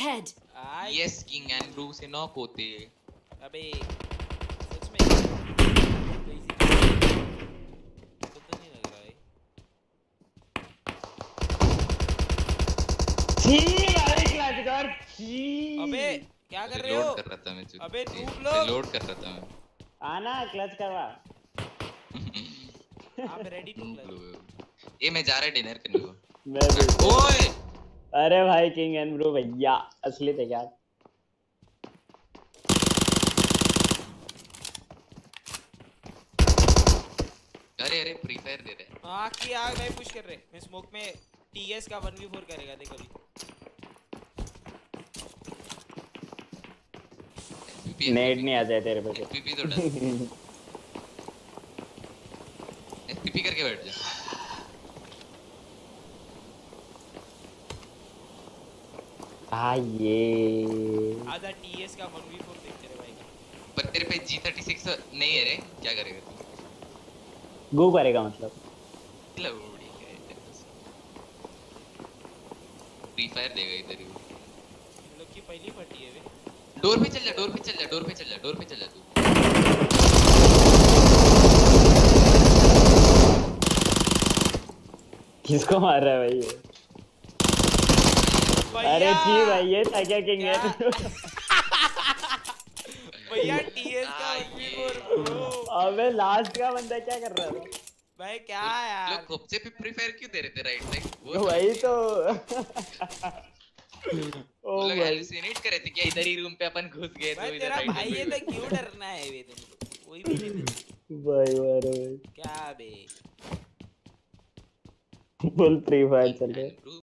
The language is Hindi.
ahead. Yes king and brew से नॉक होते। अबे सच में तो नहीं लग रहा है। छी भाई क्लच कर छी। अबे क्या कर रहे हो? लोड कर रहा था मैं। अबे नूब लोग लोड कर रहा था मैं। आना क्लच करवा। I'm ready to clutch. ये मैं जा रहा डिनर करने को। मैं भी। ओए अरे भाई किंग एंड ब्रू भैया असली थे क्या? अरे अरे फ्री फायर दे रहे हैं। हाँ कि आग भाई पुश कर रहे। मैं स्मोक में टीएस का 1v4 करेगा देख अभी। नेट नहीं आ जाए तेरे पे। एफपीपी तो डन। एफपीपी करके बैठ जा। ये आधा टीएस का 1v4 देख तेरे भाई का। पर तेरे पे G36 नहीं है रे, क्या करेगा तू? गो करेगा मतलब। लौड़ी है फ्री फायर देगा इधर ही। हम लोग की पहली फटी है बे। डोर पे चल जा, डोर पे चल जा, डोर पे चल जा, डोर पे चल जा तू। किसको मार रहा है भाई ये? अरे जी भाई ये था क्या किंग है? भैया टीएस का 1v4 ब्रो। अबे लास्ट का बंदा क्या कर रहा था? भाई क्या यार? लोग खुपसे पे फ्री फायर क्यों दे रहे थे राइट साइड? वही तो। ओ लोग हैलुसिनेट कर रहे थे क्या इधर ही रूम पे अपन घुस गए तो भाई इधर तेरा राइट भाई है तो क्यों डरना है बे तुमको? कोई भी नहीं डरता। भाई मारो भाई। क्या बे? फुल फ्री फायर चल रहा है।